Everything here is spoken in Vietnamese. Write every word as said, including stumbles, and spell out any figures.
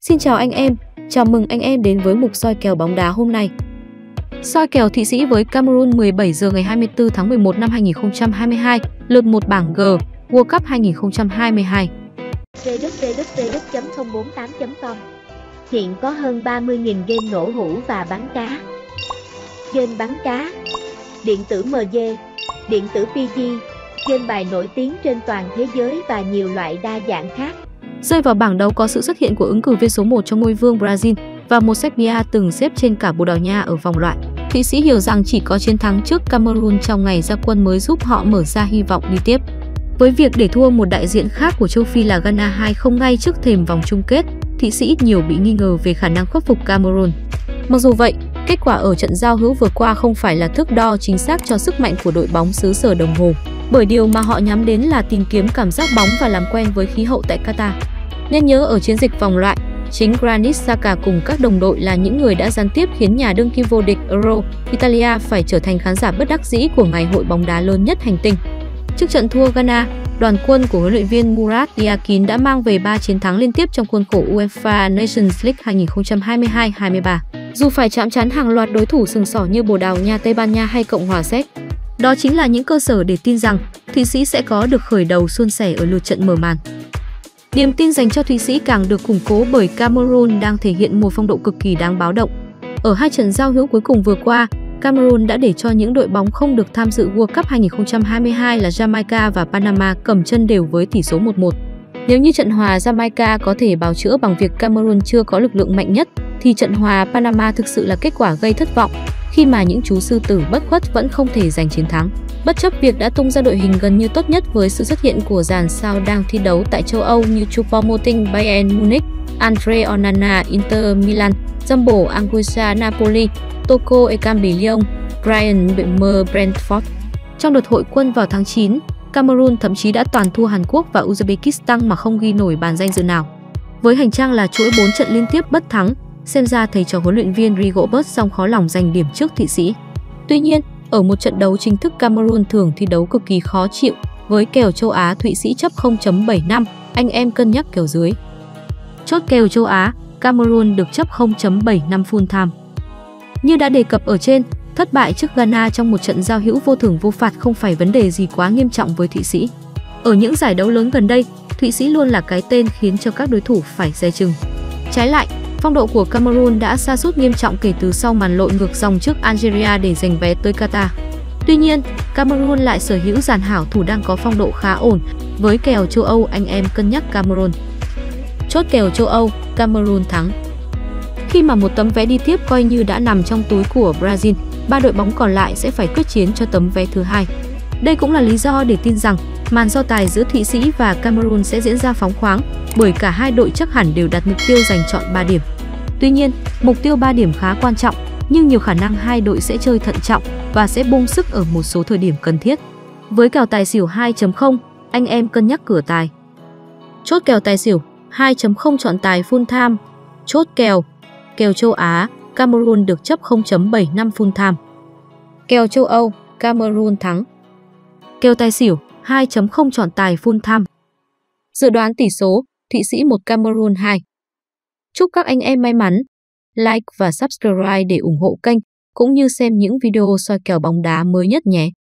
Xin chào anh em, chào mừng anh em đến với mục soi kèo bóng đá hôm nay. Soi kèo Thụy Sĩ với Cameroon mười bảy giờ ngày hai mươi tư tháng mười một năm hai nghìn không trăm hai mươi hai, lượt một bảng G, World Cup hai nghìn không trăm hai mươi hai. w w w chấm không bốn tám chấm com Hiện có hơn ba mươi nghìn game nổ hũ và bắn cá. Game bắn cá, điện tử em giê, điện tử pê giê, game bài nổi tiếng trên toàn thế giới và nhiều loại đa dạng khác. Rơi vào bảng đấu có sự xuất hiện của ứng cử viên số một cho ngôi vương Brazil và một Serbia từng xếp trên cả Bồ Đào Nha ở vòng loại. Thụy Sĩ hiểu rằng chỉ có chiến thắng trước Cameroon trong ngày ra quân mới giúp họ mở ra hy vọng đi tiếp. Với việc để thua một đại diện khác của châu Phi là Ghana hai không ngay trước thềm vòng chung kết, Thụy Sĩ nhiều bị nghi ngờ về khả năng khuất phục Cameroon. Mặc dù vậy, kết quả ở trận giao hữu vừa qua không phải là thước đo chính xác cho sức mạnh của đội bóng xứ sở đồng hồ, bởi điều mà họ nhắm đến là tìm kiếm cảm giác bóng và làm quen với khí hậu tại Qatar. Nên nhớ ở chiến dịch vòng loại, chính Granit Xhaka cùng các đồng đội là những người đã gián tiếp khiến nhà đương kim vô địch Euro, Italia phải trở thành khán giả bất đắc dĩ của ngày hội bóng đá lớn nhất hành tinh. Trước trận thua Ghana, đoàn quân của huấn luyện viên Murat Yakin đã mang về ba chiến thắng liên tiếp trong khuôn khổ UEFA Nations League hai nghìn không trăm hai mươi hai hai mươi ba. Dù phải chạm trán hàng loạt đối thủ sừng sỏ như Bồ Đào Nha, Tây Ban Nha hay Cộng hòa Séc. Đó chính là những cơ sở để tin rằng Thụy Sĩ sẽ có được khởi đầu suôn sẻ ở lượt trận mở màn. Niềm tin dành cho Thụy Sĩ càng được củng cố bởi Cameroon đang thể hiện một phong độ cực kỳ đáng báo động. Ở hai trận giao hữu cuối cùng vừa qua, Cameroon đã để cho những đội bóng không được tham dự World Cup hai nghìn không trăm hai mươi hai là Jamaica và Panama cầm chân đều với tỷ số một một. Nếu như trận hòa Jamaica có thể bào chữa bằng việc Cameroon chưa có lực lượng mạnh nhất, thì trận hòa Panama thực sự là kết quả gây thất vọng, khi mà những chú sư tử bất khuất vẫn không thể giành chiến thắng. Bất chấp việc đã tung ra đội hình gần như tốt nhất với sự xuất hiện của dàn sao đang thi đấu tại châu Âu như Choupo-Moting Bayern Munich, Andre Onana Inter Milan, Jumbo Anguissa Napoli, Toko Ekambi Lyon, Bryan Mbeumo Brentford. Trong đợt hội quân vào tháng chín, Cameroon thậm chí đã toàn thua Hàn Quốc và Uzbekistan mà không ghi nổi bàn danh dự nào. Với hành trang là chuỗi bốn trận liên tiếp bất thắng, xem ra thầy trò huấn luyện viên Rigobert song khó lòng giành điểm trước Thụy Sĩ. Tuy nhiên, ở một trận đấu chính thức Cameroon thường thi đấu cực kỳ khó chịu, với kèo châu Á Thụy Sĩ chấp không chấm bảy năm, anh em cân nhắc kèo dưới. Chốt kèo châu Á, Cameroon được chấp không chấm bảy năm full time. Như đã đề cập ở trên, thất bại trước Ghana trong một trận giao hữu vô thưởng vô phạt không phải vấn đề gì quá nghiêm trọng với Thụy Sĩ. Ở những giải đấu lớn gần đây, Thụy Sĩ luôn là cái tên khiến cho các đối thủ phải dè chừng. Trái lại, phong độ của Cameroon đã sa sút nghiêm trọng kể từ sau màn lội ngược dòng trước Algeria để giành vé tới Qatar. Tuy nhiên, Cameroon lại sở hữu dàn hảo thủ đang có phong độ khá ổn. Với kèo châu Âu, anh em cân nhắc Cameroon. Chốt kèo châu Âu, Cameroon thắng. Khi mà một tấm vé đi tiếp coi như đã nằm trong túi của Brazil, ba đội bóng còn lại sẽ phải quyết chiến cho tấm vé thứ hai. Đây cũng là lý do để tin rằng màn so tài giữa Thụy Sĩ và Cameroon sẽ diễn ra phóng khoáng, bởi cả hai đội chắc hẳn đều đặt mục tiêu giành chọn ba điểm. Tuy nhiên, mục tiêu ba điểm khá quan trọng, nhưng nhiều khả năng hai đội sẽ chơi thận trọng và sẽ bung sức ở một số thời điểm cần thiết. Với kèo tài xỉu hai chấm không, anh em cân nhắc cửa tài. Chốt kèo tài xỉu hai chấm không chọn tài full time. Chốt kèo kèo châu Á, Cameroon được chấp không chấm bảy năm full time. Kèo châu Âu, Cameroon thắng. Kèo tài xỉu hai chấm không chọn tài full time. Dự đoán tỷ số Thụy Sĩ một Cameroon hai. Chúc các anh em may mắn. Like và subscribe để ủng hộ kênh, cũng như xem những video soi kèo bóng đá mới nhất nhé.